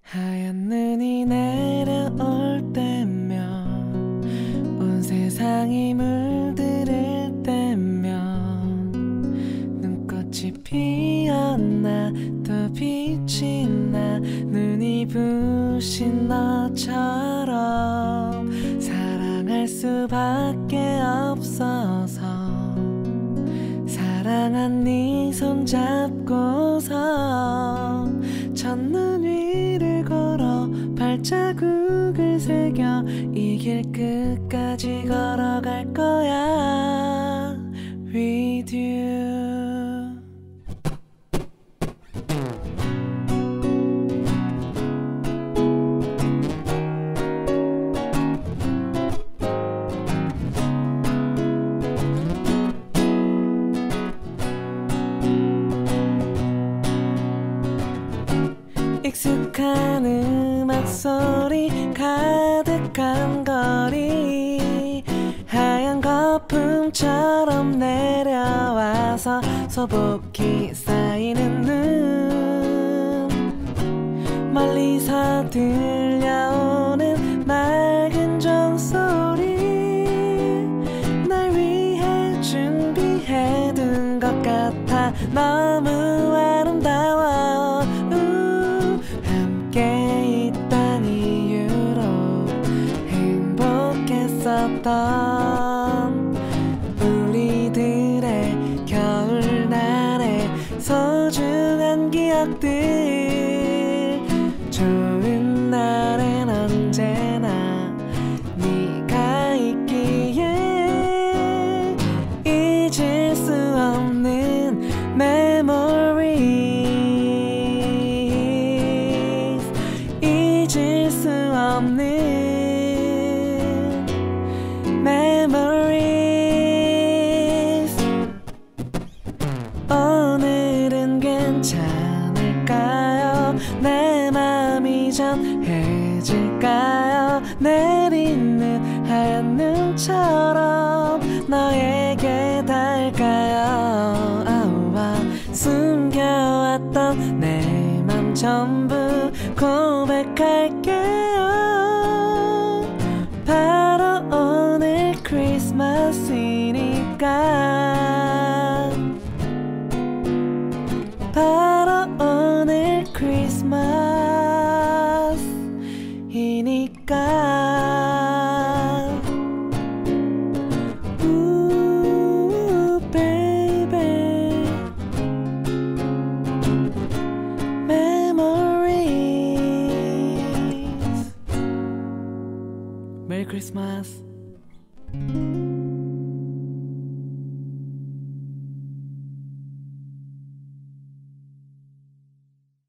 하얀 눈이 내려올 때면 온 세상이 물들을 때면 눈꽃이 피었나 또 빛이 나 눈이 부신 너처럼 사랑할 수밖에 없어서 사랑한 네 손 잡고서 첫눈 위를 걸어 발자국을 새겨 이 길 끝까지 걸어갈 거야 with you. 익숙한 음악 소리 가득한 거리 하얀 거품처럼 내려와서 소복히 쌓이는 눈 멀리서 들려오는 맑은 종소리 날 위해 준비해둔 것 같아 너무 아름다워 함께 있던 이유로 행복했었던 우리들의 겨울날의 소중한 기억들 좋은 날엔 언제나 네가 있기에 잊을 수 없는 memories 잊을 수 없는 memories 오늘은 괜찮을까요? 내 맘이 전해질까요? 내리는 하얀 눈처럼 너에게 닿을까요? 아우와 숨겨왔던 내 맘 전부 고백할게요. 바로 오늘 크리스마스니까 바로 오늘 크리스마스이니까 Ooh, baby Memories 메리크리스마스